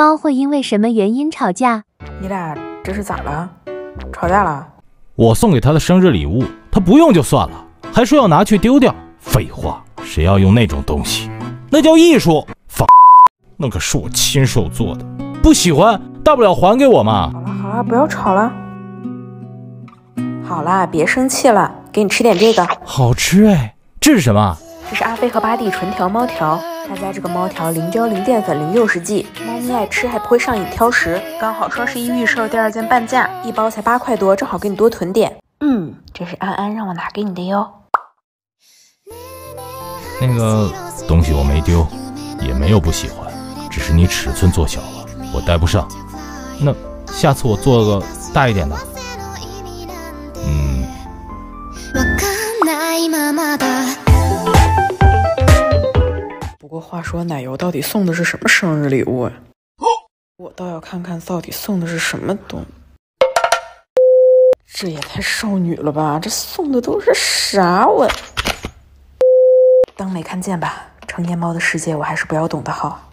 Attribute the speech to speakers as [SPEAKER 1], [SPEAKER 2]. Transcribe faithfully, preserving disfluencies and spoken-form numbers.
[SPEAKER 1] 猫会因为什么原因吵架？
[SPEAKER 2] 你俩这是咋了？吵架了？
[SPEAKER 3] 我送给他的生日礼物，他不用就算了，还说要拿去丢掉。废话，谁要用那种东西？那叫艺术。放，那可是我亲手做的，不喜欢大不了还给我嘛。
[SPEAKER 2] 好了好了，不要吵了。好啦，别生气了，给你吃点这个。
[SPEAKER 3] 好吃哎，这是什么？
[SPEAKER 2] 这是阿飞和巴蒂纯条猫条，他家这个猫条零胶、零淀粉、零诱食剂，猫咪爱吃还不会上瘾挑食。刚好双十一预售第二件半价，一包才八块多，正好给你多囤点。嗯，这是安安让我拿给你的哟。
[SPEAKER 3] 那个东西我没丢，也没有不喜欢，只是你尺寸做小了，我戴不上。那下次我做个大一点的。嗯。
[SPEAKER 2] 不过话说，奶油到底送的是什么生日礼物啊？我倒要看看到底送的是什么东。这也太少女了吧！这送的都是啥？我当没看见吧。成年猫的世界，我还是不要懂得好。